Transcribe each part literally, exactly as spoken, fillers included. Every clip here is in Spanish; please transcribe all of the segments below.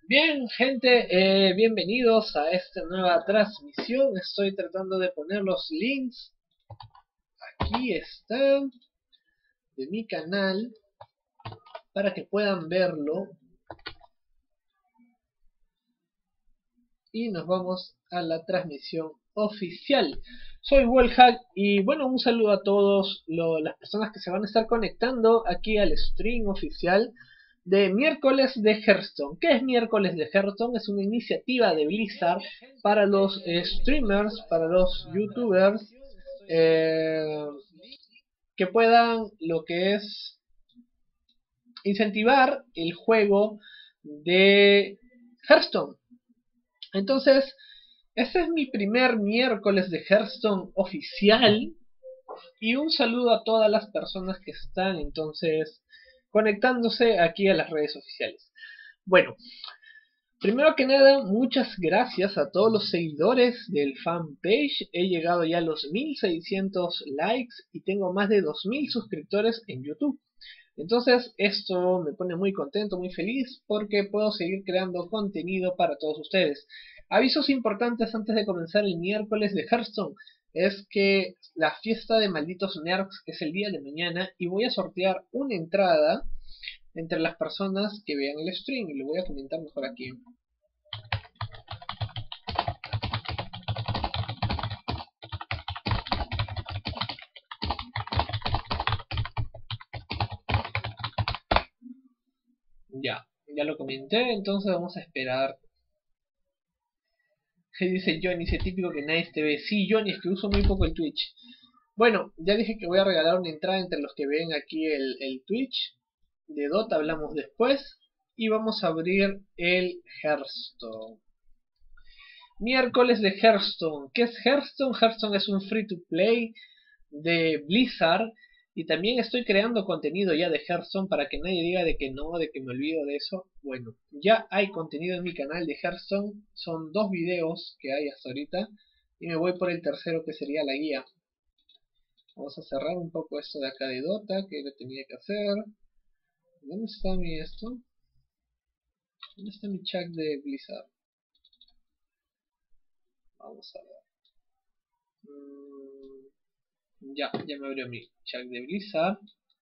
Bien, gente, eh, bienvenidos a esta nueva transmisión. Estoy tratando de poner los links. Aquí están de mi canal para que puedan verlo. Y nos vamos a la transmisión oficial. Soy Wallhack y bueno, un saludo a todos lo, las personas que se van a estar conectando aquí al stream oficial de miércoles de Hearthstone. ¿Qué es miércoles de Hearthstone? Es una iniciativa de Blizzard para los eh, streamers, para los youtubers eh, que puedan lo que es incentivar el juego de Hearthstone. Entonces, este es mi primer miércoles de Hearthstone oficial. Y un saludo a todas las personas que están entonces conectándose aquí a las redes oficiales. Bueno, primero que nada, muchas gracias a todos los seguidores del fanpage. He llegado ya a los mil seiscientos likes y tengo más de dos mil suscriptores en YouTube. Entonces esto me pone muy contento, muy feliz, porque puedo seguir creando contenido para todos ustedes. Avisos importantes antes de comenzar el miércoles de Hearthstone. Es que la fiesta de malditos nerds es el día de mañana y voy a sortear una entrada entre las personas que vean el stream. Y lo voy a comentar mejor aquí. Ya, ya lo comenté, entonces vamos a esperar. Dice Johnny, ese típico que nadie te ve. Sí, Johnny, es que uso muy poco el Twitch. Bueno, ya dije que voy a regalar una entrada entre los que ven aquí el, el Twitch. De Dota hablamos después. Y vamos a abrir el Hearthstone. Miércoles de Hearthstone. ¿Qué es Hearthstone? Hearthstone es un free to play de Blizzard. Y también estoy creando contenido ya de Hearthstone para que nadie diga de que no, de que me olvido de eso. Bueno, ya hay contenido en mi canal de Hearthstone. Son dos videos que hay hasta ahorita. Y me voy por el tercero, que sería la guía. Vamos a cerrar un poco esto de acá de Dota, que lo tenía que hacer. ¿Dónde está mi esto? ¿Dónde está mi chat de Blizzard? Vamos a ver. Mm. Ya, ya me abrió mi chat de Blizzard.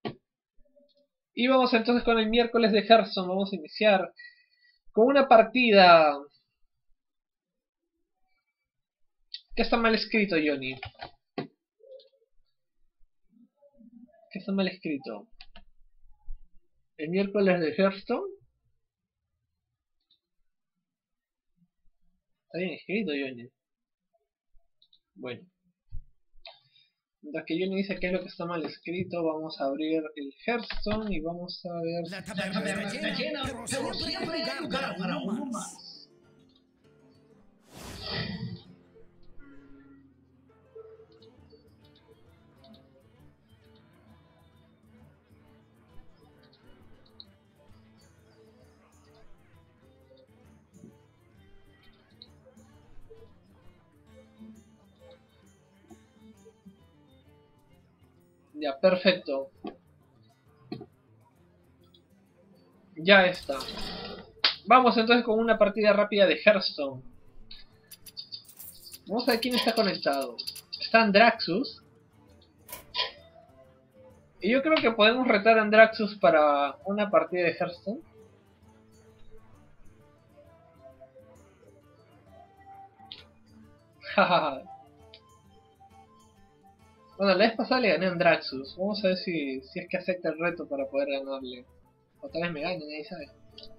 Y vamos entonces con el miércoles de Hearthstone. Vamos a iniciar con una partida. ¿Qué está mal escrito, Johnny? ¿Qué está mal escrito? ¿El miércoles de Hearthstone? Está bien escrito, Johnny. Bueno. Mientras que Johnny dice qué es lo que está mal escrito, vamos a abrir el Hearthstone y vamos a ver. La taberna está llena, pero siempre hay lugar para uno más. Ya, perfecto. Ya está. Vamos entonces con una partida rápida de Hearthstone. Vamos a ver quién está conectado. Está Andraxus. Y yo creo que podemos retar a Andraxus para una partida de Hearthstone. Jajaja. Bueno, la vez pasada le gané a Andraxus. Vamos a ver si, si es que acepta el reto para poder ganarle. O tal vez me gane, nadie sabe.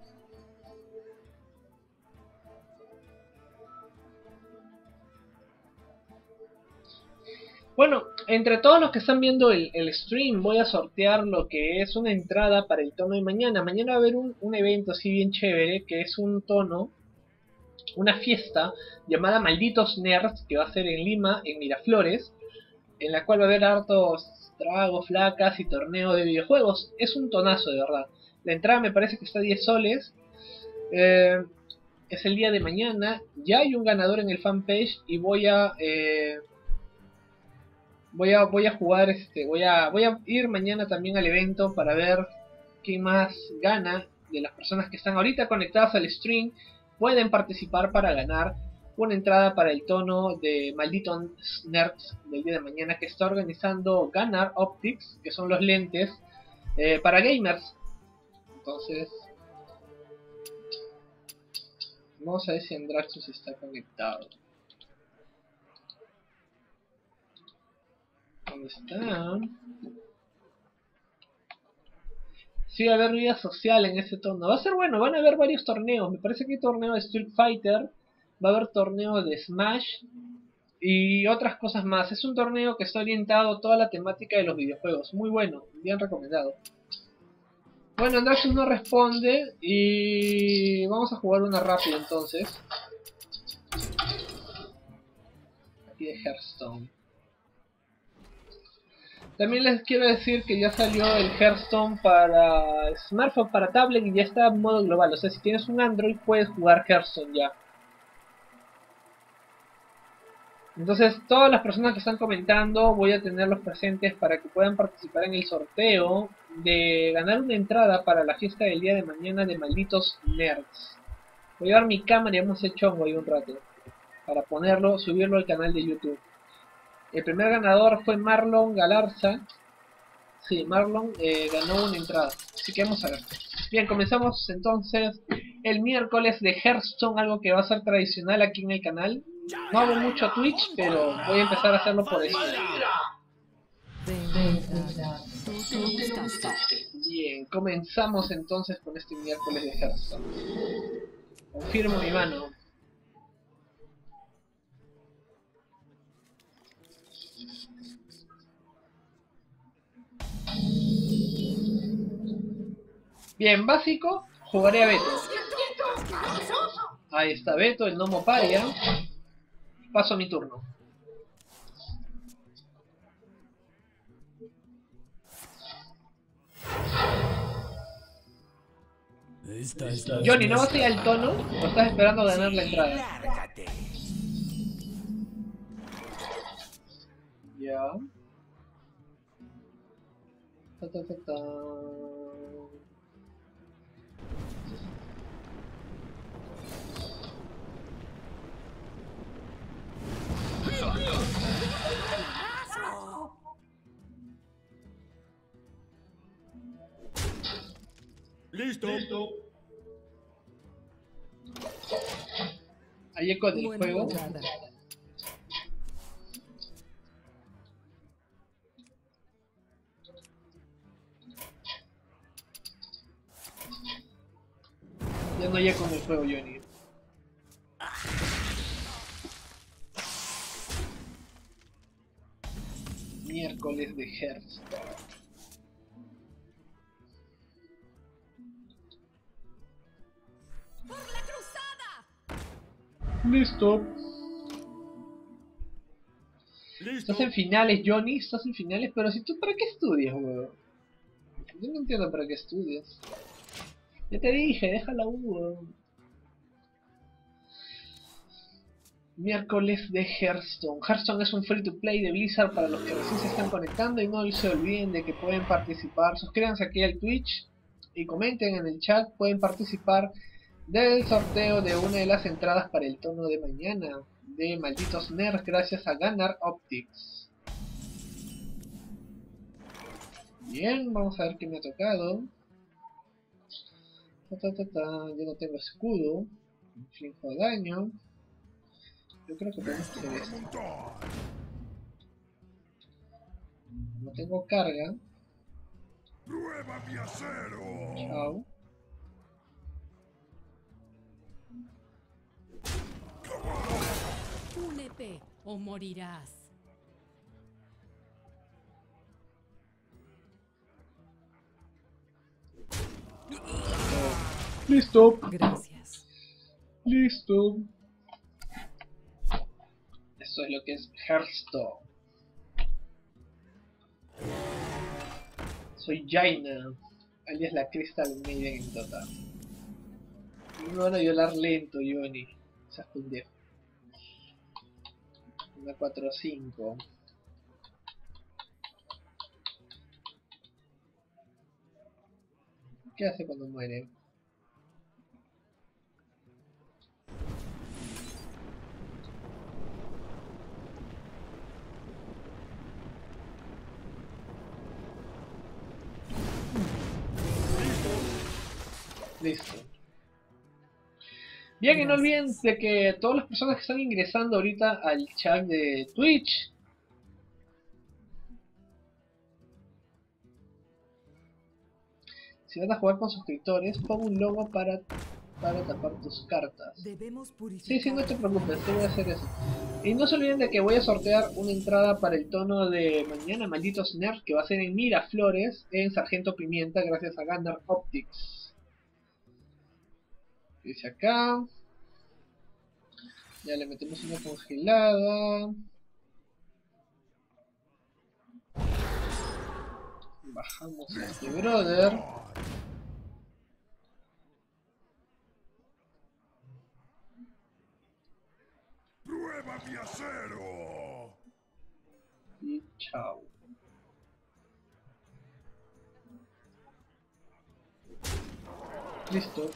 Bueno, entre todos los que están viendo el, el stream, voy a sortear lo que es una entrada para el tono de mañana. Mañana va a haber un, un evento así bien chévere, que es un tono, una fiesta llamada Malditos Nerds, que va a ser en Lima, en Miraflores, en la cual va a haber hartos tragos, flacas y torneo de videojuegos. Es un tonazo, de verdad. La entrada me parece que está a diez soles. Eh, es el día de mañana. Ya hay un ganador en el fanpage y voy a... Eh, Voy a, voy a jugar, este, voy a, voy a ir mañana también al evento para ver quién más gana de las personas que están ahorita conectadas al stream pueden participar para ganar una entrada para el tono de Malditos Nerds del día de mañana que está organizando Gunnar Optics, que son los lentes eh, para gamers. Entonces, vamos a ver si Andraxus está conectado. ¿Dónde está? Sí, va a haber vida social en ese tono. Va a ser bueno, van a haber varios torneos. Me parece que hay torneo de Street Fighter, va a haber torneo de Smash y otras cosas más. Es un torneo que está orientado a toda la temática de los videojuegos. Muy bueno, bien recomendado. Bueno, Andraxus no responde y vamos a jugar una rápida entonces. Aquí de Hearthstone. También les quiero decir que ya salió el Hearthstone para smartphone, para tablet y ya está en modo global. O sea, si tienes un Android puedes jugar Hearthstone ya. Entonces, todas las personas que están comentando voy a tenerlos presentes para que puedan participar en el sorteo de ganar una entrada para la fiesta del día de mañana de Malditos Nerds. Voy a llevar mi cámara y vamos a hacer chongo ahí un rato para ponerlo, subirlo al canal de YouTube. El primer ganador fue Marlon Galarza. Sí, Marlon eh, ganó una entrada. Así que vamos a ver. Bien, comenzamos entonces el miércoles de Hearthstone, algo que va a ser tradicional aquí en el canal. No hago mucho Twitch, pero voy a empezar a hacerlo por esto. Bien, comenzamos entonces con este miércoles de Hearthstone. Confirmo mi mano. Bien, básico, jugaré a Beto. Ahí está Beto, el gnomo paria. Paso mi turno. Johnny, ¿no vas a ir al tono? ¿O estás esperando ganar la entrada? Ya. Ta, ta, ta, ta. Listo. Listo. Hay eco del juego. Ya no hay eco en el juego, Johnny. Miércoles de Hearthstone. Listo. Listo. Estás en finales, Johnny. Estás en finales, pero si tú, ¿para qué estudias, weón? Yo no entiendo para qué estudias. Ya te dije, déjala, weón. Miércoles de Hearthstone. Hearthstone es un free to play de Blizzard para los que recién se están conectando y no se olviden de que pueden participar. Suscríbanse aquí al Twitch y comenten en el chat. Pueden participar del sorteo de una de las entradas para el tono de mañana de Malditos Nerds gracias a Gunnar Optics. Bien, vamos a ver qué me ha tocado. Ta, ta, ta, ta. Yo no tengo escudo. Inflijo daño. Yo creo que podemos hacer esto. No tengo carga. Prueba mi acero. Chao. Únete o morirás. Listo. Gracias. Listo. Eso es lo que es Hearthstone. Soy Jaina, alias la Crystal Maiden en Dota. Y me van a violar lento, Johnny. Seas pendejo. Una cuatro cinco. ¿Qué hace cuando muere? Listo. Bien, y no olviden de que todas las personas que están ingresando ahorita al chat de Twitch, si vas a jugar con suscriptores, pon un logo para, para tapar tus cartas. Debemos purificar. Sí, sí, no te preocupes, te voy a hacer eso. Y no se olviden de que voy a sortear una entrada para el tono de mañana, malditos nerds, que va a ser en Miraflores, en Sargento Pimienta, gracias a Gander Optics. Dice acá. Ya le metemos una congelada. Bajamos a este brother. ¡Prueba mi acero! Y chao. Listo.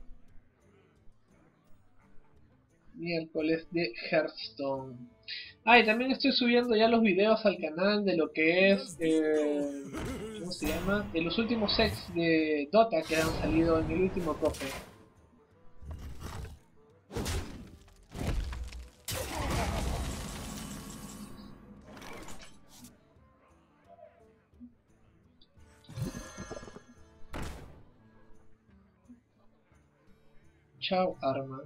Miércoles de Hearthstone. Ah, y también estoy subiendo ya los videos al canal de lo que es, eh, ¿cómo se llama? De los últimos sets de Dota que han salido en el último cofre. Chao, arma.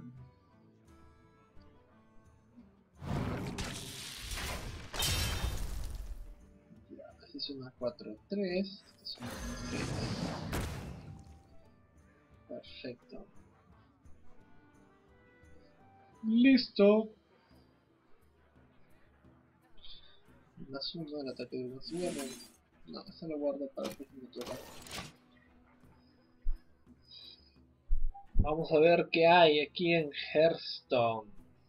Esta es una cuatro tres. Esta es una seis. Perfecto. Listo. Más uno del ataque de los hierros. No, eso lo guardo para el próximo turno. Vamos a ver qué hay aquí en Hearthstone.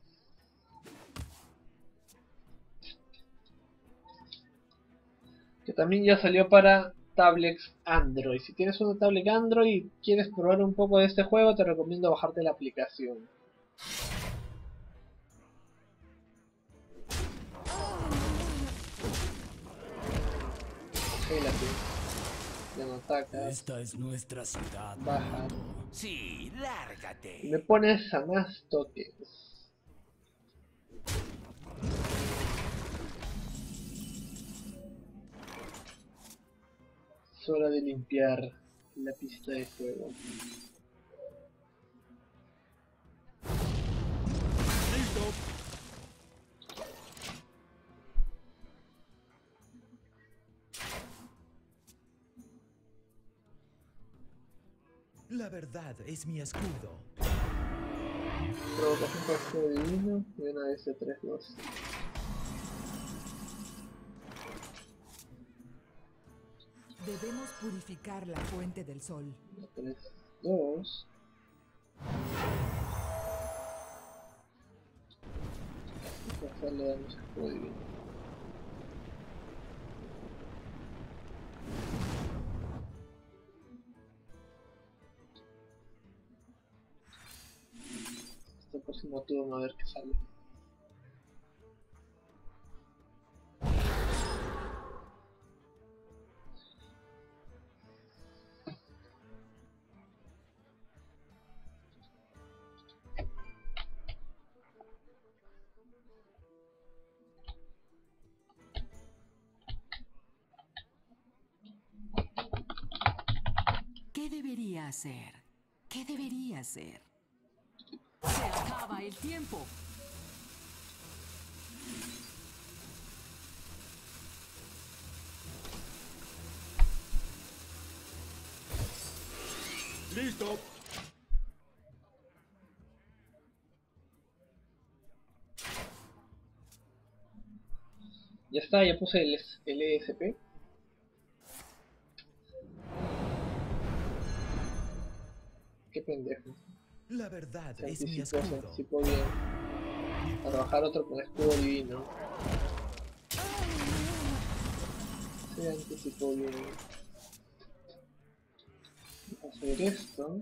Que también ya salió para tablets Android. Si tienes una tablet Android y quieres probar un poco de este juego, te recomiendo bajarte la aplicación. Gélate. Ya no atacas. Esta es nuestra ciudad. Baja. Sí, lárgate. Y me pones a más tokens. Es hora de limpiar la pista de juego. La verdad es mi escudo. Provocación por escudo divino y una S tres dos. Debemos purificar la fuente del sol. tres dos. Vamos a hacerle daño a escudo divino. Este próximo turno a ver qué sale. ¿Qué debería hacer? ¿Qué debería hacer? Se acaba el tiempo. ¡Listo! Ya está, ya puse el, el E S P. Qué pendejo. La verdad Se es mi anticipó, se escudo. anticipó bien. A trabajar otro con escudo divino. Se anticipó bien. Vamos a hacer esto.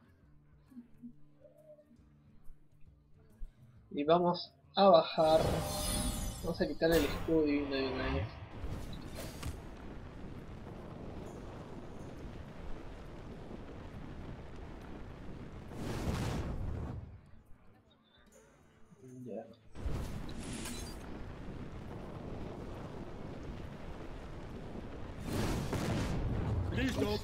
Y vamos a bajar. Vamos a quitar el escudo divino de una vez. Ya. Listo.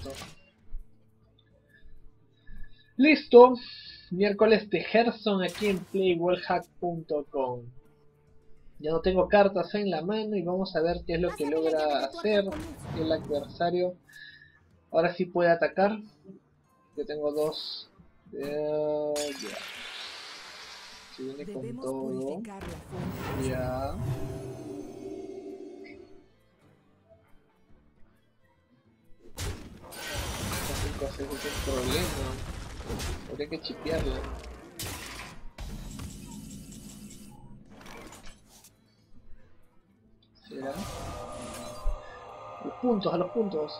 Listo. Miércoles de Hearthstone aquí en play world hack punto com. Ya no tengo cartas en la mano y vamos a ver qué es lo que logra hacer el adversario. Ahora sí puede atacar. Yo tengo dos. Eh, ya. Se viene con Debemos todo. purificar la fuente. Ya. cinco a seis es un problema. Habría que chipearlo. ¿Será? A los puntos, a los puntos.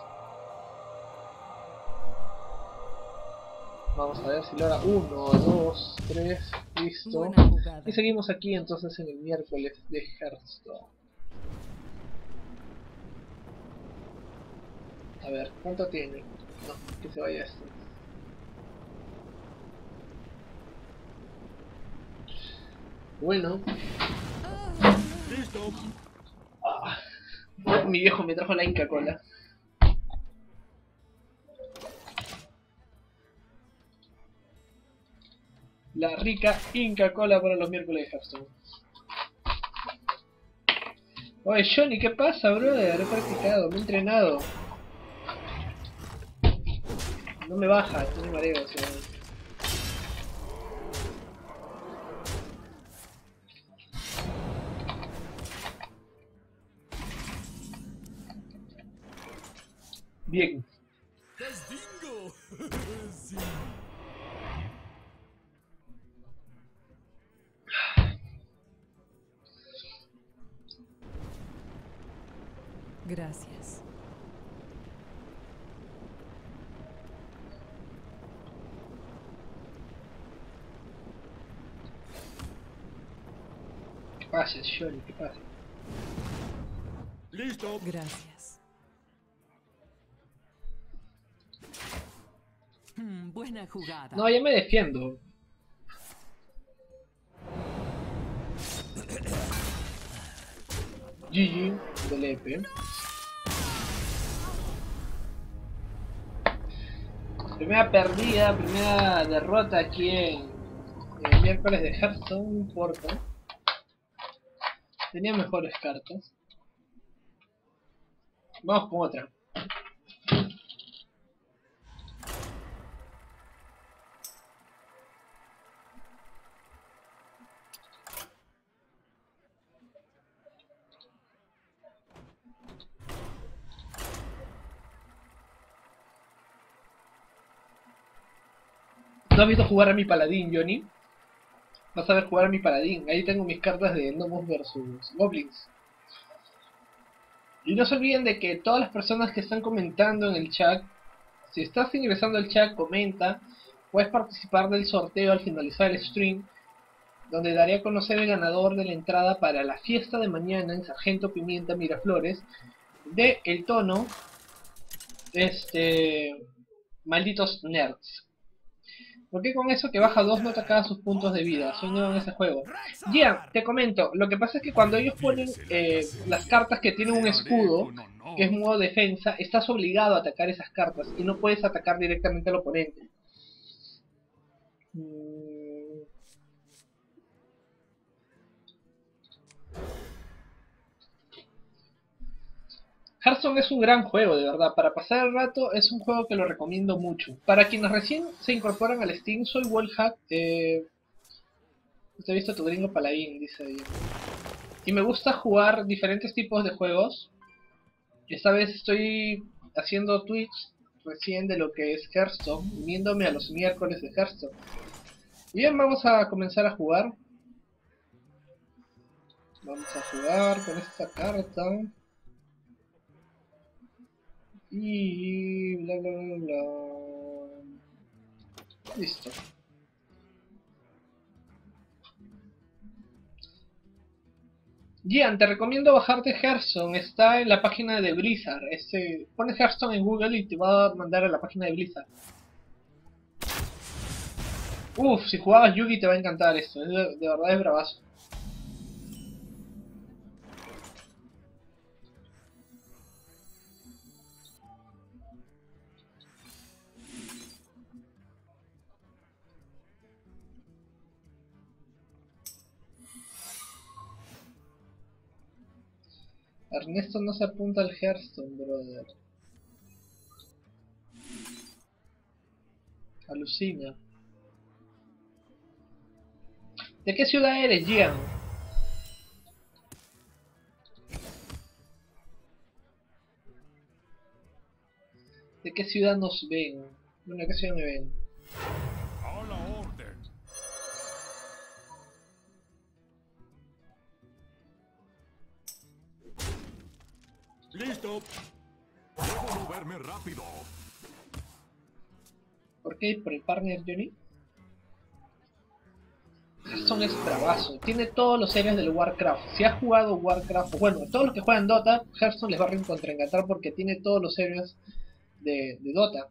Vamos a ver si logra uno, dos, tres, listo. Buena jugada. Y seguimos aquí entonces en el miércoles de Hearthstone. A ver, ¿cuánto tiene? No, que se vaya esto. Bueno. Listo. Ah, mi viejo me trajo la Inca Cola. La rica Inca Cola para los miércoles de Hearthstone. Oye, Johnny, ¿qué pasa, brother? He practicado, me he entrenado. No me baja, estoy mareo, o sea. Bien. ¡Castingo! Sí. Gracias. ¿Qué pasa, Johnny? ¿Qué pasa? Listo. Gracias. Hmm, buena jugada. No, ya me defiendo. G G del E P. Primera perdida, primera derrota aquí en, en el miércoles de Hearthstone, no importa. Tenía mejores cartas. Vamos con otra. ¿No has visto jugar a mi paladín, Johnny? Vas a ver jugar a mi paladín. Ahí tengo mis cartas de Gnomos versus Goblins. Y no se olviden de que todas las personas que están comentando en el chat, si estás ingresando al chat, comenta. Puedes participar del sorteo al finalizar el stream, donde daré a conocer el ganador de la entrada para la fiesta de mañana en Sargento Pimienta Miraflores de El Tono, este, Malditos Nerds. Porque con eso que baja dos no atacaba sus puntos de vida. Soy nuevo en ese juego. Ya, te comento. Lo que pasa es que cuando ellos ponen eh, las cartas que tienen un escudo, que es modo defensa, estás obligado a atacar esas cartas y no puedes atacar directamente al oponente. Mm. Hearthstone es un gran juego, de verdad. Para pasar el rato es un juego que lo recomiendo mucho. Para quienes recién se incorporan al Steam, soy Wallhack. Eh, Usted ha visto tu gringo paladín, dice ahí. Y me gusta jugar diferentes tipos de juegos. Esta vez estoy haciendo Twitch recién de lo que es Hearthstone, uniéndome a los miércoles de Hearthstone. Bien, vamos a comenzar a jugar. Vamos a jugar con esta carta. Y bla bla bla bla. Listo. Gian, te recomiendo bajarte Hearthstone. Está en la página de Blizzard. Este, pones Hearthstone en Google y te va a mandar a la página de Blizzard. Uf, si jugabas Yugi te va a encantar esto, es de, de verdad es bravazo. Ernesto no se apunta al Hearthstone, brother. Alucina. ¿De qué ciudad eres, Gian? ¿De qué ciudad nos ven? Bueno, ¿de qué ciudad me ven? A la orden. Listo. Debo moverme rápido. ¿Por qué? ¿Por el partner Johnny? Hearthstone es bravazo, tiene todos los héroes del Warcraft. Si has jugado Warcraft, bueno, todos los que juegan Dota, Hearthstone les va a reencontrar porque tiene todos los héroes de, de Dota.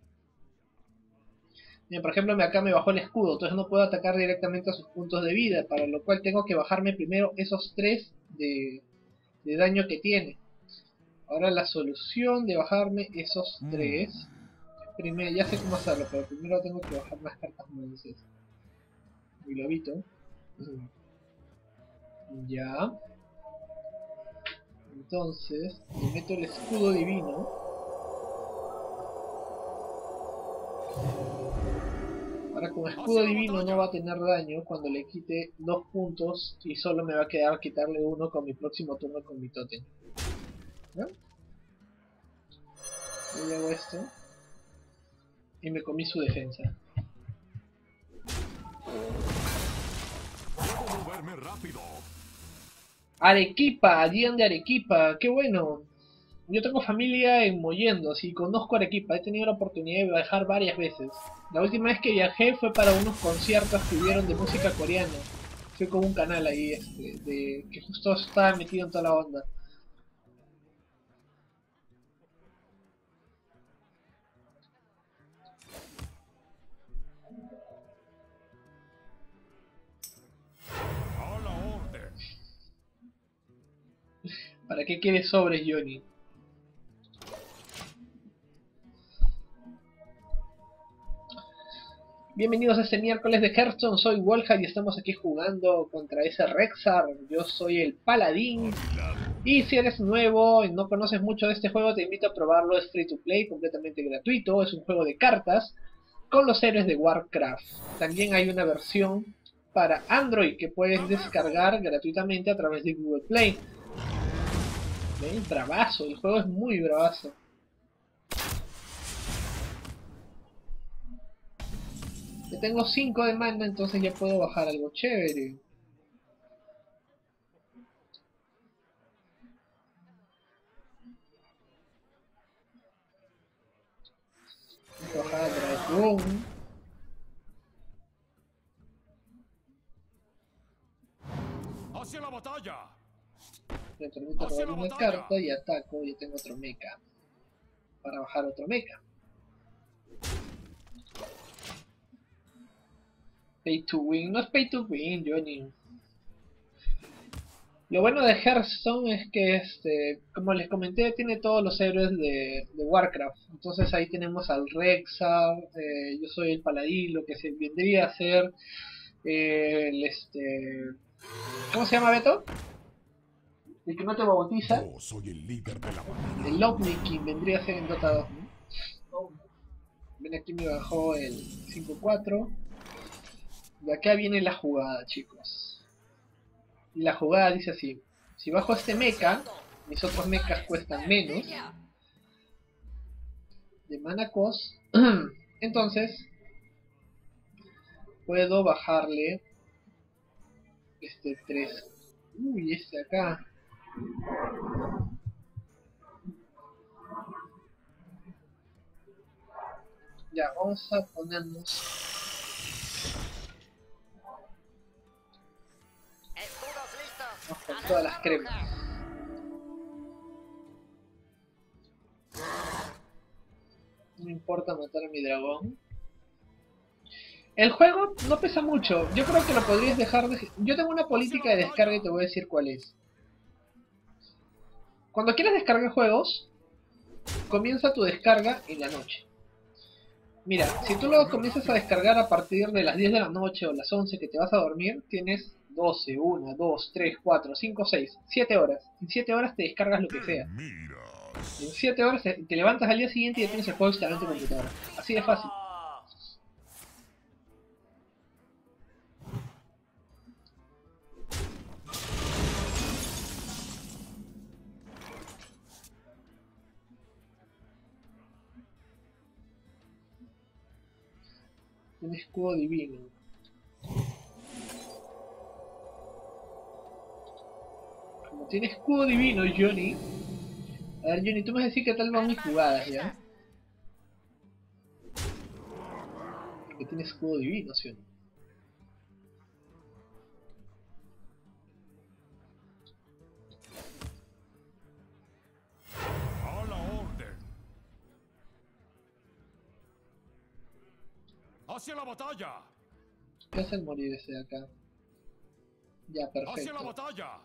Bien, por ejemplo, acá me bajó el escudo, entonces no puedo atacar directamente a sus puntos de vida, para lo cual tengo que bajarme primero esos tres de, de daño que tiene. Ahora la solución de bajarme esos tres, primero, ya sé cómo hacerlo, pero primero tengo que bajar las cartas monces. Mi lobito. Ya. Entonces, le meto el escudo divino. Ahora con escudo divino no va a tener daño cuando le quite dos puntos y solo me va a quedar quitarle uno con mi próximo turno con mi tótem. ¿No? Y hago esto. Y me comí su defensa. Debo moverme rápido. Arequipa, Gian de Arequipa, qué bueno. Yo tengo familia en Mollendo, y conozco Arequipa, he tenido la oportunidad de viajar varias veces. La última vez que viajé fue para unos conciertos que hubieron de música coreana. Fui con un canal ahí, este, de, que justo estaba metido en toda la onda. A la orden. ¿Para qué quieres sobres, Johnny? Bienvenidos a este miércoles de Hearthstone, soy Wolja y estamos aquí jugando contra ese Rexxar. Yo soy el paladín. Y si eres nuevo y no conoces mucho de este juego, te invito a probarlo. Es free to play, completamente gratuito. Es un juego de cartas con los héroes de Warcraft. También hay una versión para Android que puedes descargar gratuitamente a través de Google Play. ¿Ven? Bravazo, el juego es muy bravazo. Yo tengo cinco de mana, entonces ya puedo bajar algo chévere. Voy a bajar al dragón. Hacia la batalla. Me permite robar una carta y ataco. Ya tengo otro mecha. Para bajar otro mecha. Pay to win. No es pay to win, Johnny. Lo bueno de Hearthstone es que, este, como les comenté, tiene todos los héroes de, de Warcraft. Entonces ahí tenemos al Rexxar, eh, yo soy el paladín, lo que se vendría a ser eh, el este... ¿Cómo se llama, Beto? El que no te bautiza. Yo soy el líder de la manada. El Lovnikin vendría a ser en Dota dos, ¿no? Ven, aquí me bajó el cinco cuatro. Y acá viene la jugada, chicos. Y la jugada dice así: si bajo este mecha, mis otros mechas cuestan menos de mana cost. Entonces puedo bajarle este tres. Uy, este acá. Ya, vamos a ponernos vamos con todas las cremas. No me importa matar a mi dragón. El juego no pesa mucho. Yo creo que lo podrías dejar de... Yo tengo una política de descarga y te voy a decir cuál es. Cuando quieras descargar juegos, comienza tu descarga en la noche. Mira, si tú lo comienzas a descargar a partir de las diez de la noche o las once que te vas a dormir, tienes doce, uno, dos, tres, cuatro, cinco, seis, siete horas. En siete horas te descargas lo que sea. En siete horas te, te levantas al día siguiente y ya tienes el juego instalado en tu computadora. Así de fácil. Un escudo divino. Como tiene escudo divino, Johnny. A ver, Johnny, tú me vas a decir qué tal van mis jugadas, ¿ya? Porque tiene escudo divino, ¿sí o no? A la orden. Hacia la batalla. ¿Qué hace el morir ese de acá? Ya, Hacia la perfecto. batalla.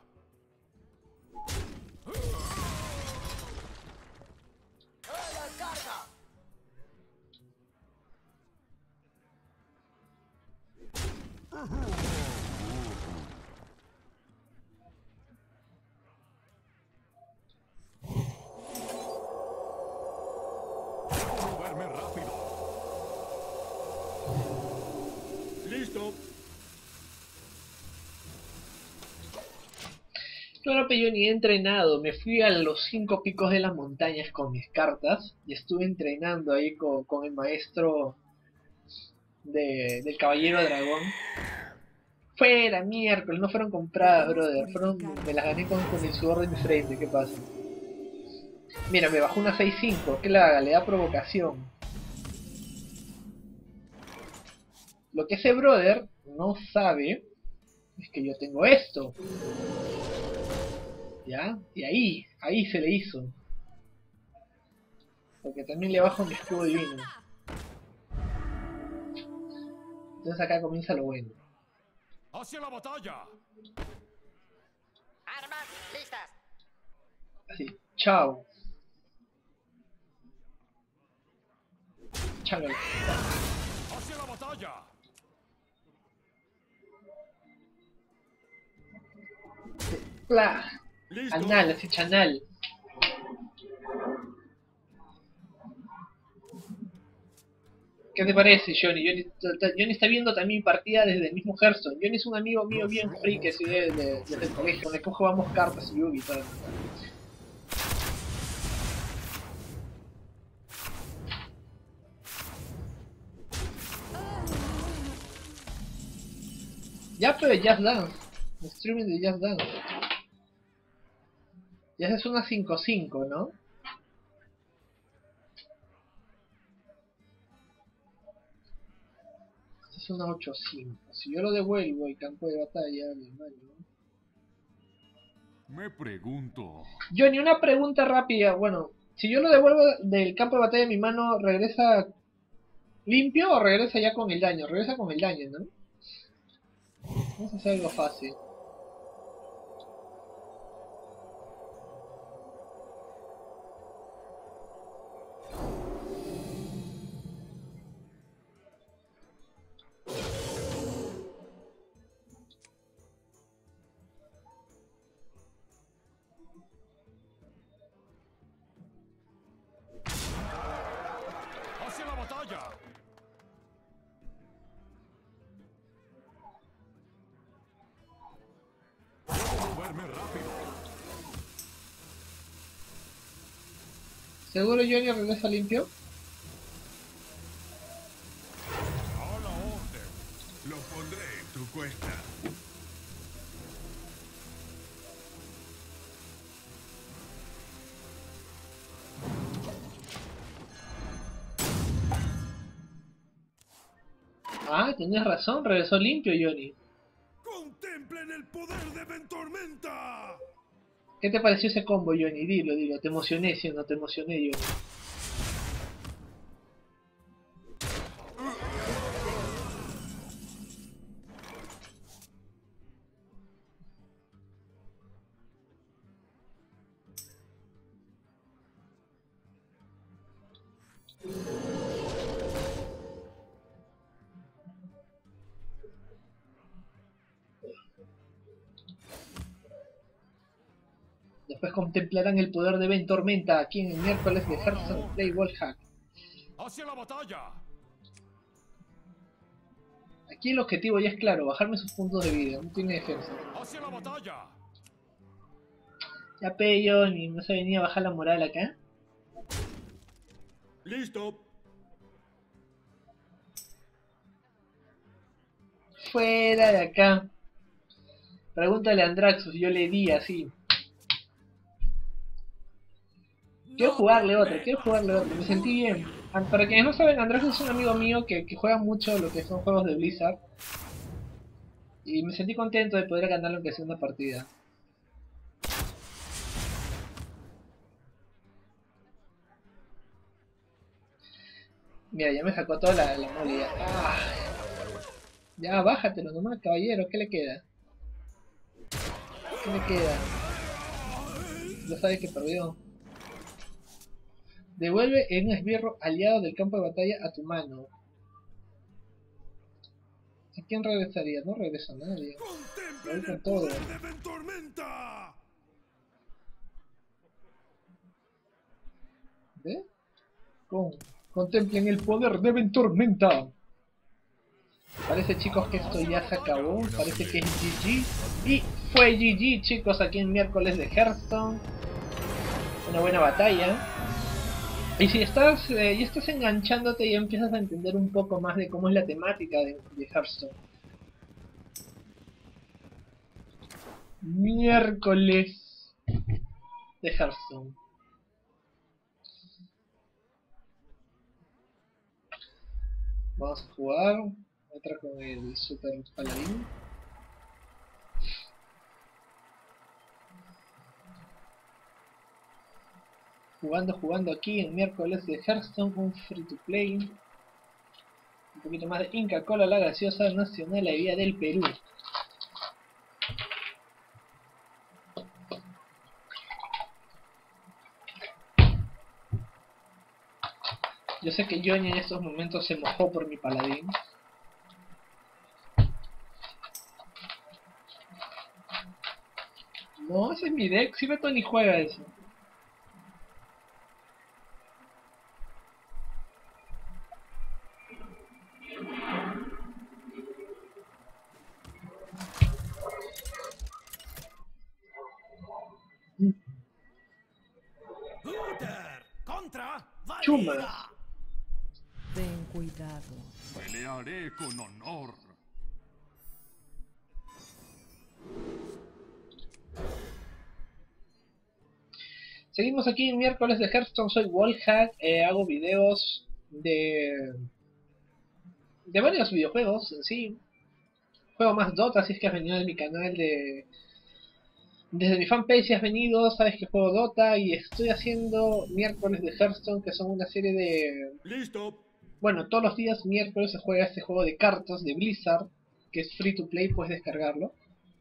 Debo moverme rápido. Listo. Claro, pero yo ni he entrenado. Me fui a los cinco picos de las montañas con mis cartas y estuve entrenando ahí con, con el maestro de, del Caballero Dragón. Fuera, miércoles, no fueron compradas, brother. Fueron, me las gané con, con el sudor de mi frente. ¿Qué pasa? Mira, me bajó una seis cinco. Que la haga, le da provocación. Lo que ese brother no sabe es que yo tengo esto. ¿Ya? Y ahí, ahí se le hizo. Porque también le bajo mi escudo divino. Entonces acá comienza lo bueno. Hacia la batalla. Armas listas. Así, chao. Chángale. Hacia la batalla. ¡Plah! Listo. Anal, así chanal. ¿Qué te parece, Johnny? Johnny, Johnny está viendo también partida desde el mismo Hearthstone. Johnny es un amigo mío bien free que sigue desde, desde el colegio, con el que jugamos cartas y Yugi y todo. Ya, pero Just Dance. Streaming de Just Dance. Ya es una cinco cinco, ¿no? Es una ocho cinco. Si yo lo devuelvo el campo de batalla, mi hermano. Me pregunto. Johnny, una pregunta rápida. Bueno, si yo lo devuelvo del campo de batalla de mi mano, ¿regresa limpio o regresa ya con el daño? Regresa con el daño, ¿no? Vamos a hacer algo fácil. Hacia la batalla. Debo moverme rápido. ¿Seguro Johnny regresa limpio? A la orden. Lo pondré en tu cuesta. Ah, tenías razón, regresó limpio Johnny. ¡Contemplen el poder de Ventormenta! ¿Qué te pareció ese combo, Johnny? Dilo, dilo, te emocioné, si no te emocioné, Johnny. Después contemplarán el poder de Ventormenta aquí en el miércoles de Hearthstone Play Wallhack. ¡Hacia la batalla! Aquí el objetivo ya es claro, bajarme sus puntos de vida, no tiene defensa. ¡Hacia la batalla! Ya pello, ni no se venía a bajar la moral acá. Listo. Fuera de acá. Pregúntale a Andraxus, yo le di así. Quiero jugarle otro, quiero jugarle otro, me sentí bien. Ah, para quienes no saben, Andraxus es un amigo mío que, que juega mucho lo que son juegos de Blizzard. Y me sentí contento de poder ganarlo aunque sea una partida. Mira, ya me sacó toda la, la mole ya. Ah. Ya, bájatelo nomás, caballero, ¿qué le queda? ¿Qué le queda? Ya sabes que perdió. Devuelve en un esbirro aliado del campo de batalla a tu mano. ¿A quién regresaría? No regresa a nadie. Voy ¡Contemplen con el todo. poder de Ventormenta! ¿Ve? Con, contemplen el poder de Ventormenta. Parece, chicos, que esto ya se acabó. Parece que es G G. Y fue G G, chicos, aquí en miércoles de Hearthstone. Una buena batalla. Y si estás, eh, ya estás enganchándote y empiezas a entender un poco más de cómo es la temática de, de Hearthstone. Miércoles de Hearthstone. Vamos a jugar otra con el Super Paladín. Jugando, jugando aquí en miércoles de Hearthstone, un free to play. Un poquito más de Inca Cola, la gaseosa nacional, la bebida del Perú. Yo sé que Johnny en estos momentos se mojó por mi paladín. No, ese es mi deck, si Beto ni juega eso. Luther contra Chumas. Valera. Ten cuidado. Pelearé con honor. Seguimos aquí en miércoles de Hearthstone, soy Wallhack, eh, hago videos de de varios videojuegos en sí. Juego más Dota, si es que has venido de mi canal de... Desde mi fanpage si has venido, sabes que juego Dota y estoy haciendo miércoles de Hearthstone, que son una serie de... Listo. Bueno, todos los días miércoles se juega este juego de cartas de Blizzard, que es free to play, puedes descargarlo.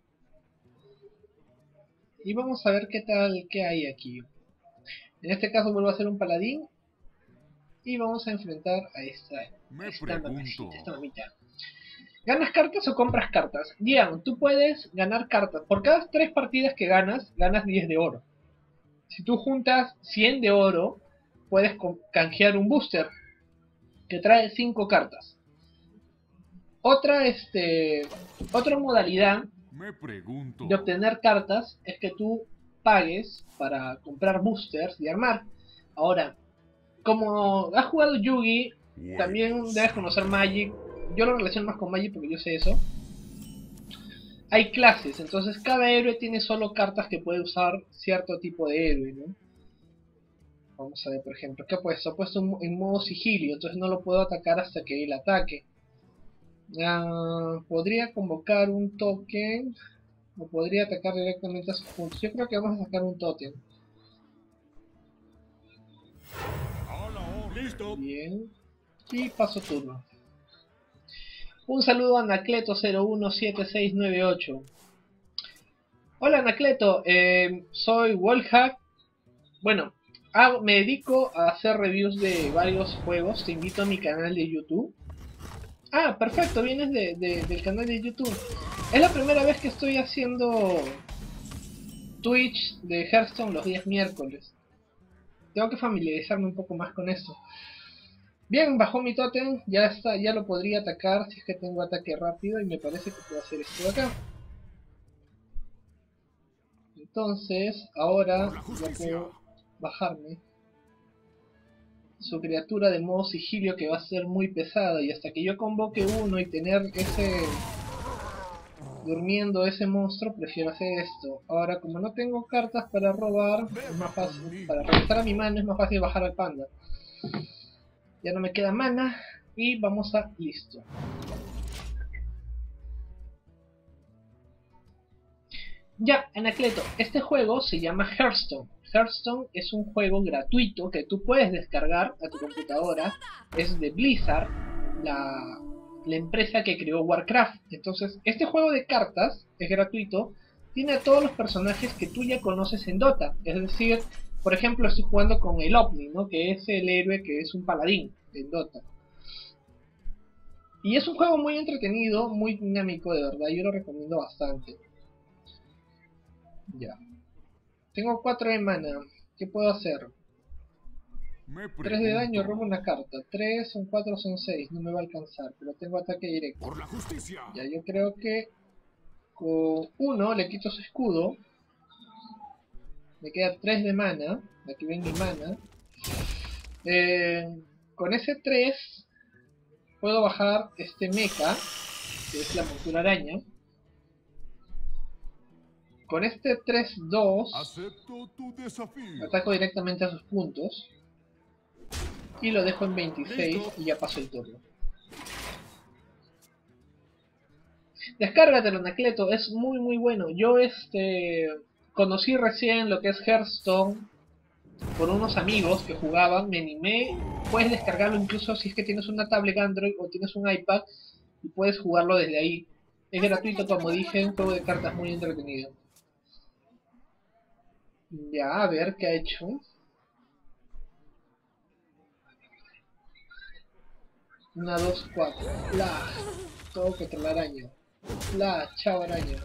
Y vamos a ver qué tal, qué hay aquí. En este caso vuelvo a hacer un paladín. Y vamos a enfrentar a esta, Me a esta pregunto. mamacita, esta mamita. ¿Ganas cartas o compras cartas? Dian, tú puedes ganar cartas. Por cada tres partidas que ganas, ganas diez de oro. Si tú juntas cien de oro, puedes canjear un booster que trae cinco cartas. Otra, este, otra modalidad Me pregunto. de obtener cartas es que tú pagues para comprar boosters y armar. Ahora, como has jugado Yugi, también debes conocer Magic. Yo lo relaciono más con Magic porque yo sé eso. Hay clases, entonces cada héroe tiene solo cartas que puede usar cierto tipo de héroe, ¿no? Vamos a ver, por ejemplo, ¿qué he puesto? He puesto en modo sigilio, entonces no lo puedo atacar hasta que él ataque. Uh, podría convocar un token o podría atacar directamente a sus puntos. Yo creo que vamos a sacar un token. Listo. Bien. Y paso turno. Un saludo a Anacleto cero uno siete seis nueve ocho. Hola Anacleto, eh, soy Wallhack. Bueno, hago, me dedico a hacer reviews de varios juegos. Te invito a mi canal de YouTube. Ah, perfecto, vienes de, de, del canal de YouTube. Es la primera vez que estoy haciendo Twitch de Hearthstone los días miércoles. Tengo que familiarizarme un poco más con eso. Bien, bajó mi tótem, ya está, ya lo podría atacar si es que tengo ataque rápido y me parece que puedo hacer esto de acá. Entonces, ahora ya puedo bajarme su criatura de modo sigilio, que va a ser muy pesada, y hasta que yo convoque uno y tener ese durmiendo ese monstruo, prefiero hacer esto. Ahora, como no tengo cartas para robar, es más fácil, para regresar a mi mano es más fácil bajar al panda. Ya no me queda mana y vamos a listo. Ya, Anacleto, este juego se llama Hearthstone. Hearthstone es un juego gratuito que tú puedes descargar a tu computadora. Es de Blizzard, la, la empresa que creó Warcraft. Entonces, este juego de cartas es gratuito. Tiene a todos los personajes que tú ya conoces en Dota. Es decir, por ejemplo, estoy jugando con el Omni, ¿no? Que es el héroe que es un paladín en Dota. Y es un juego muy entretenido, muy dinámico, de verdad. Yo lo recomiendo bastante. Ya. Tengo cuatro de mana. ¿Qué puedo hacer? tres de daño, robo una carta. tres son cuatro, son seis. No me va a alcanzar, pero tengo ataque directo. Por la justicia. Ya, yo creo que con uno le quito su escudo. Me queda tres de mana. Aquí ven mi mana. Eh, con ese tres puedo bajar este mecha, que es la montura araña. Con este tres dos Acepto tu desafío. ataco directamente a sus puntos. Y lo dejo en veintiséis y ya paso el turno. Descárgatelo, Anacleto, es muy muy bueno. Yo este conocí recién lo que es Hearthstone por unos amigos que jugaban, me animé. Puedes descargarlo incluso si es que tienes una tablet Android o tienes un iPad y puedes jugarlo desde ahí. Es gratuito, como dije, un juego de cartas muy entretenido. Ya, a ver qué ha hecho. Una, dos, cuatro. Bla. Todo contra la araña. Bla, chao araña.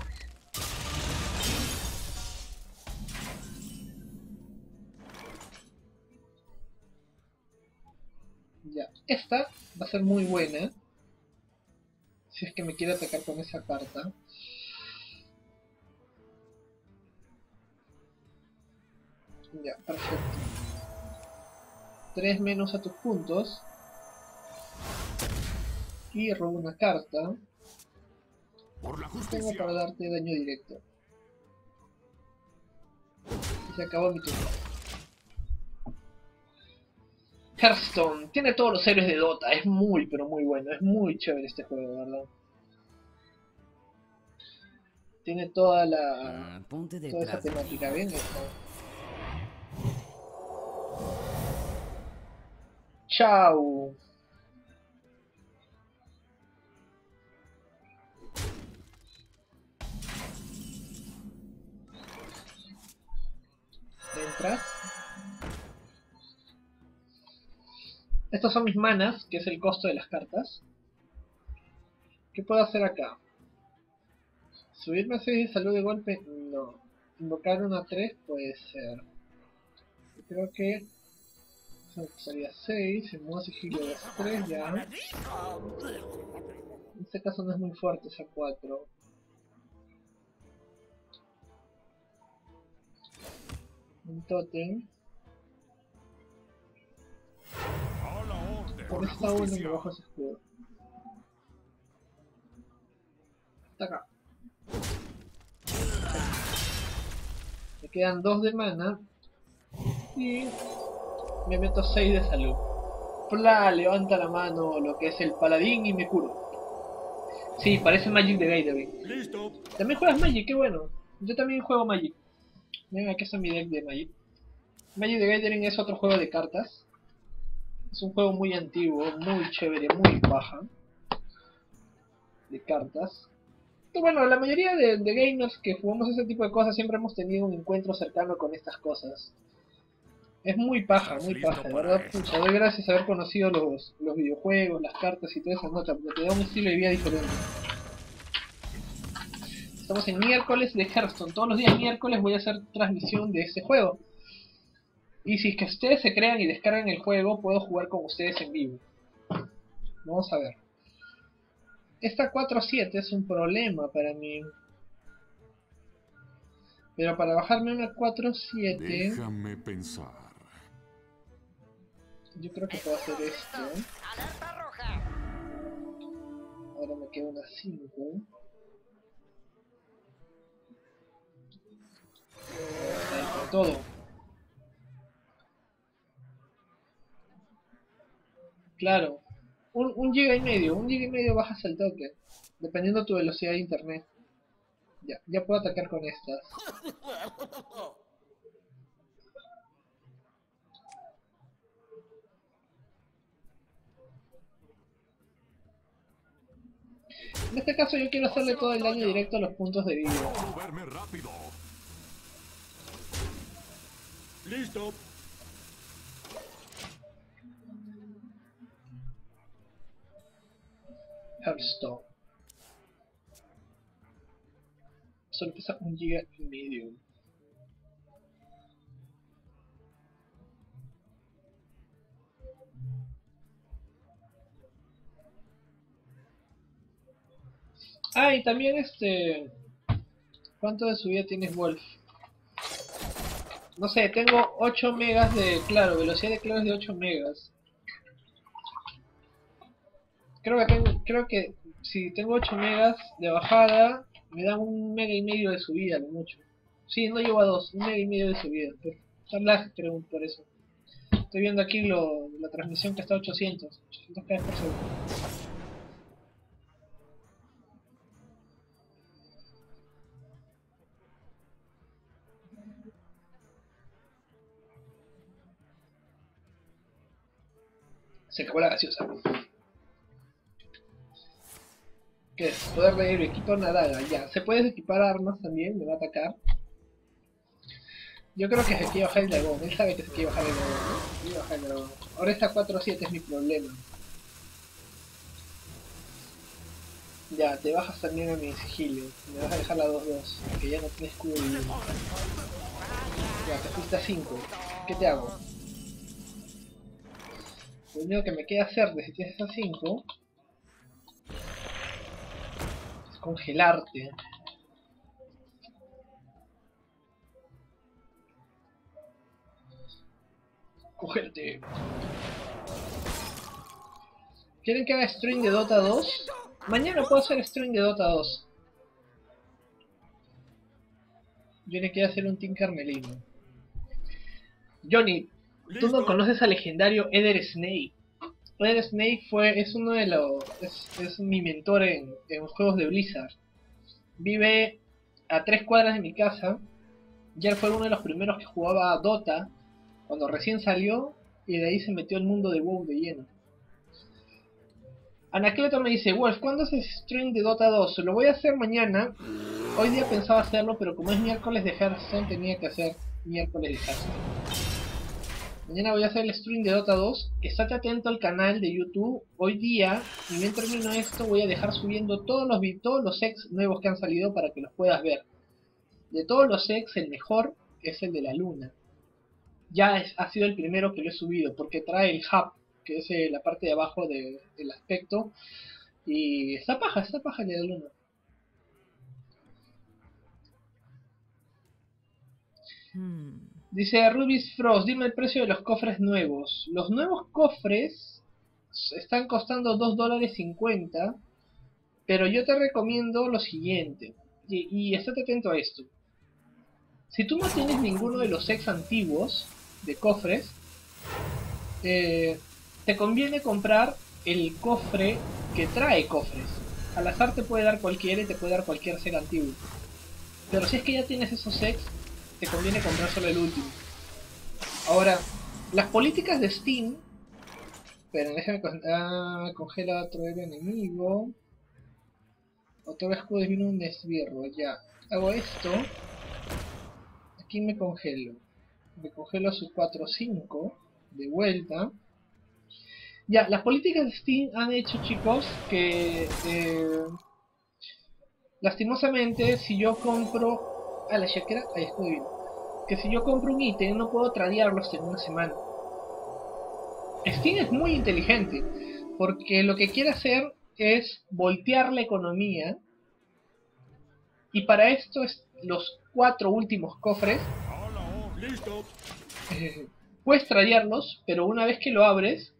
Ya, esta va a ser muy buena. Si es que me quiere atacar con esa carta. Ya, perfecto. tres menos a tus puntos. Y robo una carta. Por la Tengo justicia. para darte daño directo. Y se acabó mi turno. Hearthstone tiene todos los héroes de Dota. Es muy, pero muy bueno. Es muy chévere este juego, ¿verdad? Tiene toda la... Ah, ponte toda esa detrás de mí. temática. Bien, está. Chao. Entras. Estos son mis manas, que es el costo de las cartas. ¿Qué puedo hacer acá? ¿Subirme a seis de salud de golpe? No. Invocar una tres puede ser. Yo creo que sería seis, en modo sigilo de tres ya. En este caso no es muy fuerte esa cuatro. Un tótem. A la orden. Por esta uno me bajo ese escudo. Hasta acá. Me quedan dos de mana. Y me meto seis de salud. Pla, levanta la mano lo que es el paladín y me curo. Sí, parece Magic the Gathering. Listo. También juegas Magic, qué bueno. Yo también juego Magic. Miren, aquí está mi deck de Magic. Magic the Gathering es otro juego de cartas. Es un juego muy antiguo, muy chévere, muy baja. De cartas. Y bueno, la mayoría de, de gamers que jugamos ese tipo de cosas siempre hemos tenido un encuentro cercano con estas cosas. Es muy paja, muy paja, de verdad, pucha, doy gracias a haber conocido los, los videojuegos, las cartas y todas esas notas, porque te da un estilo de vida diferente. Estamos en miércoles de Hearthstone, todos los días miércoles voy a hacer transmisión de este juego. Y si es que ustedes se crean y descargan el juego, puedo jugar con ustedes en vivo. Vamos a ver. Esta cuatro siete es un problema para mí. Pero para bajarme una cuatro siete... Déjame pensar. Yo creo que puedo hacer esto. Ahora me queda una cinco. Ahí con todo. Claro. Un, un giga y medio. Un giga y medio bajas el toque. Dependiendo de tu velocidad de internet. Ya, ya puedo atacar con estas. En este caso yo quiero hacerle todo el daño directo a los puntos de vida. Puedo moverme rápido. Listo. Hearthstone. Solo pesa un giga y medio. Ah, y también este... ¿Cuánto de subida tienes, Wolf? No sé, tengo ocho megas de... Claro, velocidad de claro es de ocho megas. Creo que tengo, creo que si tengo ocho megas de bajada, me da un mega y medio de subida, lo mucho. Sí, no llevo a dos, un mega y medio de subida. Está lag, creo, por eso. Estoy viendo aquí lo, la transmisión que está a ochocientos, ochocientos K por segundo. Se acabó la gaseosa. ¿Qué es? Poder de héroe, equipa una daga, ya. ¿Se puede equipar armas también? ¿Me va a atacar? Yo creo que se quiere bajar el dragón. Él sabe que se quiere bajar el dragón, ¿no? Quiere bajar el dragón. Ahora esta cuatro siete es mi problema. Ya, te bajas también a mi sigilio. Me vas a dejar la dos dos, que ya no tiene escudo y... Ya, te fuiste a cinco. ¿Qué te hago? Lo único que me queda hacer desde que tienes a cinco es congelarte. Cogerte. ¿Quieren que haga stream de Dota dos? Mañana puedo hacer stream de Dota dos. Yo le quiero hacer un Team Carmelino. Johnny, tú no conoces al legendario Eder Snake. Eder Snake fue, es uno de los, es, es mi mentor en, en juegos de Blizzard. Vive a tres cuadras de mi casa. Ya fue uno de los primeros que jugaba a Dota cuando recién salió, y de ahí se metió al mundo de WoW de lleno. Anacleto me dice, Wolf, ¿cuándo haces stream de Dota dos? Lo voy a hacer mañana. Hoy día pensaba hacerlo, pero como es miércoles de Hearthstone, tenía que hacer miércoles de Hearthstone. Mañana voy a hacer el stream de Dota dos. Estate atento al canal de YouTube. Hoy día, y bien termino esto, voy a dejar subiendo todos los, todos los ex nuevos que han salido para que los puedas ver. De todos los ex, el mejor es el de la luna. Ya es, ha sido el primero que lo he subido, porque trae el hub, que es eh, la parte de abajo de, del aspecto. Y está paja, está paja el de la luna. Hmm. Dice Ruby's Frost, dime el precio de los cofres nuevos. Los nuevos cofres están costando dos dólares cincuenta, pero yo te recomiendo lo siguiente, y, y estate atento a esto. Si tú no tienes ninguno de los ex antiguos de cofres, eh, te conviene comprar el cofre que trae cofres. Al azar te puede dar cualquiera y te puede dar cualquier set antiguo. Pero si es que ya tienes esos sets, te conviene comprar solo el último. Ahora, las políticas de Steam... Esperen, déjame con... ah, congela otro héroe enemigo. Otro escudo divino, un esbirro, ya. Hago esto. Aquí me congelo. Le congelo a su cuatro cinco. De vuelta. Ya, las políticas de Steam han hecho, chicos, que eh, lastimosamente si yo compro a la chequera, ahí estoy bien, que si yo compro un ítem no puedo tradearlo hasta en una semana. Steam es muy inteligente porque lo que quiere hacer es voltear la economía, y para esto es los cuatro últimos cofres. Listo. Eh, puedes tradearlos, pero una vez que lo abres,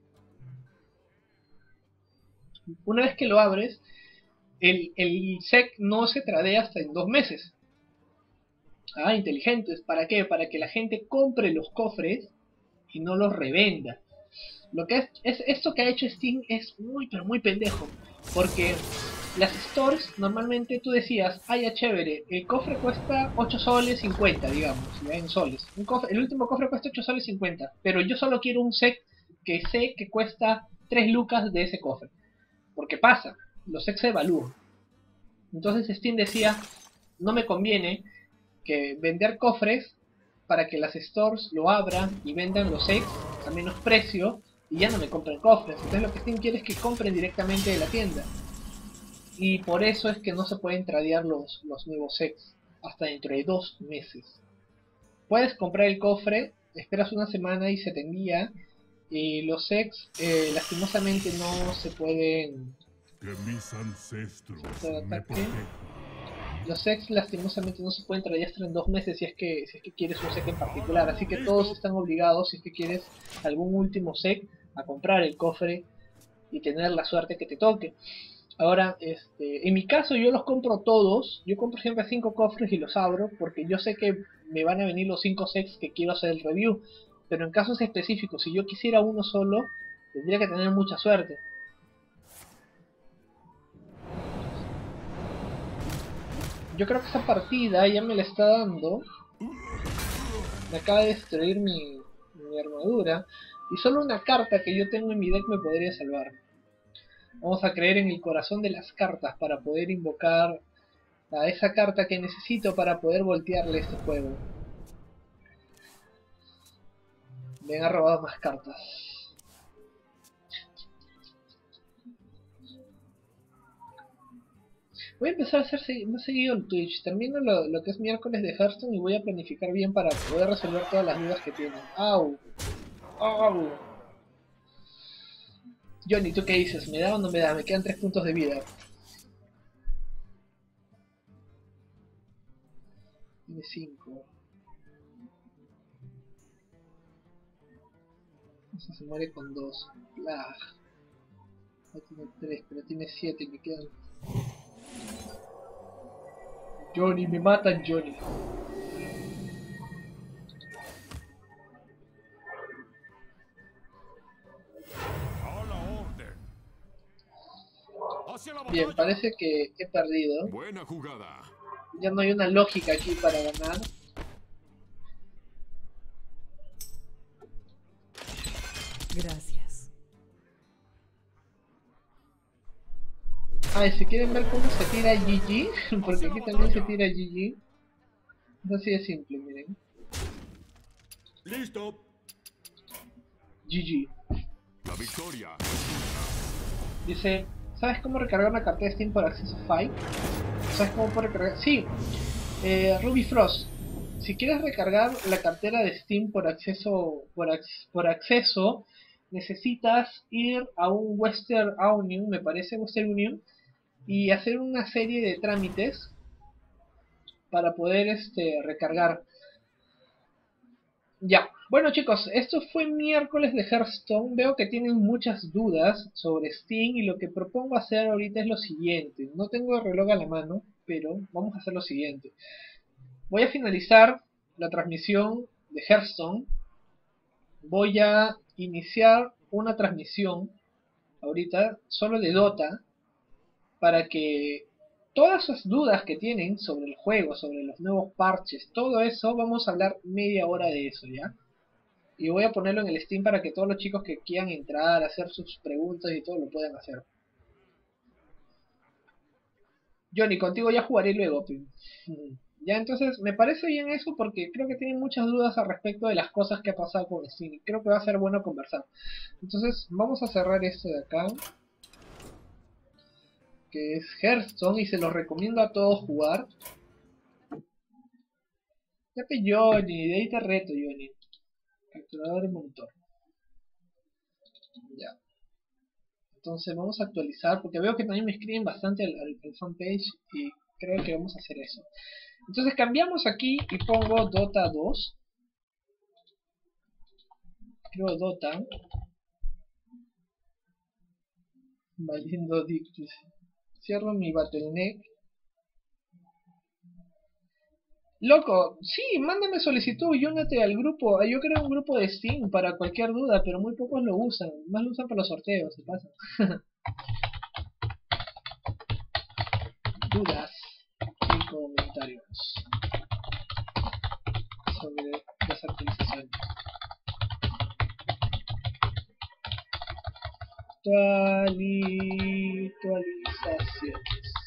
una vez que lo abres, el, el S E C no se tradea hasta en dos meses. Ah, inteligentes. ¿Para qué? Para que la gente compre los cofres y no los revenda. Lo que es, es esto que ha hecho Steam es muy pero muy pendejo, porque las stores normalmente tú decías, ay, ya chévere, el cofre cuesta ocho soles cincuenta, digamos, ya en soles. Un cofre, el último cofre cuesta ocho soles cincuenta, pero yo solo quiero un S E C que sé que cuesta tres lucas de ese cofre. Porque pasa, los S E C se evalúan. Entonces Steam decía, no me conviene que vender cofres para que las stores lo abran y vendan los S E C a menos precio y ya no me compren cofres. Entonces lo que Steam quiere es que compren directamente de la tienda. Y por eso es que no se pueden tradear los, los nuevos S E Cs hasta dentro de dos meses. Puedes comprar el cofre, esperas una semana y se te envía. Y los S E Cs eh, lastimosamente no se pueden... Que mis ancestros me me protejan. Los S E Cs lastimosamente no se pueden traer hasta en dos meses si es que si es que quieres un S E C en particular, así que todos están obligados, si es que quieres algún último S E C, a comprar el cofre y tener la suerte que te toque. Ahora, este, en mi caso yo los compro todos, yo compro siempre cinco cofres y los abro porque yo sé que me van a venir los cinco S E Cs que quiero hacer el review, pero en casos específicos, si yo quisiera uno solo, tendría que tener mucha suerte. Yo creo que esta partida ya me la está dando. Me acaba de destruir mi, mi armadura. Y solo una carta que yo tengo en mi deck me podría salvar. Vamos a creer en el corazón de las cartas para poder invocar a esa carta que necesito para poder voltearle este juego. Me han robado más cartas. Voy a empezar a hacer más seguido el Twitch. Termino lo, lo que es miércoles de Hearthstone y voy a planificar bien para poder resolver todas las dudas que tienen. ¡Au! ¡Au! Johnny, ¿tú qué dices? ¿Me da o no me da? Me quedan tres puntos de vida. Tiene cinco. Eso se muere con dos. Plag. No tiene tres, pero tiene siete y me quedan... Johnny, me matan, Johnny. A la orden. Hacia la batalla. Bien, parece que he perdido. Buena jugada. Ya no hay una lógica aquí para ganar. Gracias. Ah, y si quieren ver cómo se tira G G, porque aquí también se tira G G. Es así de simple, miren. Listo. G G. La victoria. Dice, ¿sabes cómo recargar una carta de Steam por acceso Five? ¿Sabes cómo puedo recargar? Sí, eh, Ruby Frost. Si quieres recargar la cartera de Steam por acceso, por, ac por acceso, necesitas ir a un Western Union, me parece Western Union, y hacer una serie de trámites para poder este recargar. Ya, bueno chicos, esto fue miércoles de Hearthstone. Veo que tienen muchas dudas sobre Steam y lo que propongo hacer ahorita es lo siguiente. No tengo el reloj a la mano, pero vamos a hacer lo siguiente. Voy a finalizar la transmisión de Hearthstone. Voy a iniciar una transmisión ahorita solo de Dota, para que todas esas dudas que tienen sobre el juego, sobre los nuevos parches, todo eso, vamos a hablar media hora de eso, ¿ya? Y voy a ponerlo en el Steam para que todos los chicos que quieran entrar, hacer sus preguntas y todo lo puedan hacer. Johnny, contigo ya jugaré luego, Ya, entonces me parece bien eso porque creo que tienen muchas dudas al respecto de las cosas que ha pasado con Steam. Creo que va a ser bueno conversar. Entonces vamos a cerrar esto de acá, que es Hearthstone, y se los recomiendo a todos jugar. Ya te Johnny, de ahí te reto, Johnny. Capturador de monitor. Ya. Entonces vamos a actualizar, porque veo que también me escriben bastante al, al, al fanpage y creo que vamos a hacer eso. Entonces cambiamos aquí y pongo Dota dos. Escribo Dota. Valiendo Dick. Cierro mi Battlenet. Loco, sí, mándame solicitud y únete al grupo. Yo creo un grupo de Steam para cualquier duda, pero muy pocos lo usan. Más lo usan para los sorteos, se pasa. Dudas y comentarios sobre las actualizaciones. Actualizaciones.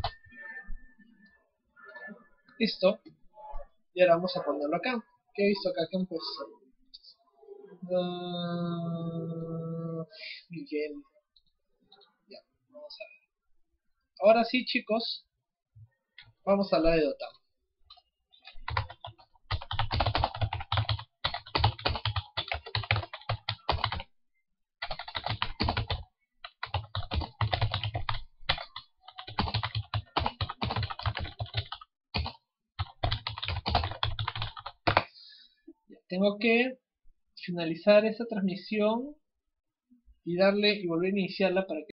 Listo. Y ahora vamos a ponerlo acá. ¿Qué he visto acá? ¿Qué han puesto? Uh, Miguel. Ya, vamos a ver. Ahora sí, chicos. Vamos a hablar de Dota. Tengo que finalizar esta transmisión y darle y volver a iniciarla para que